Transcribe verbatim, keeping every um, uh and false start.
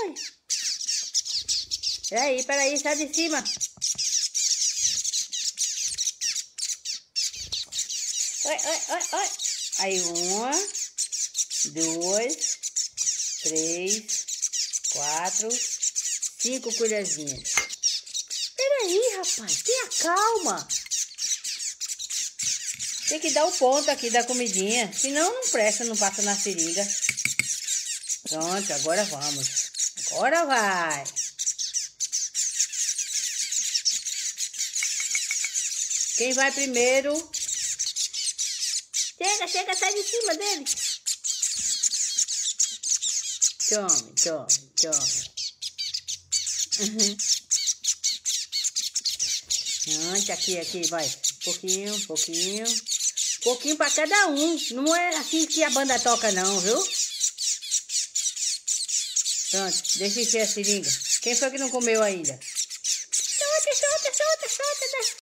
Ai. Peraí, peraí, sai de cima. Oi, oi, oi, oi. Aí, uma, duas, três, quatro, cinco colherzinhas. Peraí, rapaz, tenha calma. Tem que dar o ponto aqui da comidinha, senão não presta, não passa na seringa. Pronto, agora vamos. Agora vai. Quem vai primeiro? Chega, chega, sai de cima dele. Tome, tome, tome. Uhum. Pronto, aqui, aqui, vai. Um pouquinho, um pouquinho. Um pouquinho pra cada um. Não é assim que a banda toca não, viu? Pronto, deixa encher a seringa. Quem foi que não comeu ainda? Solta, solta, solta, solta.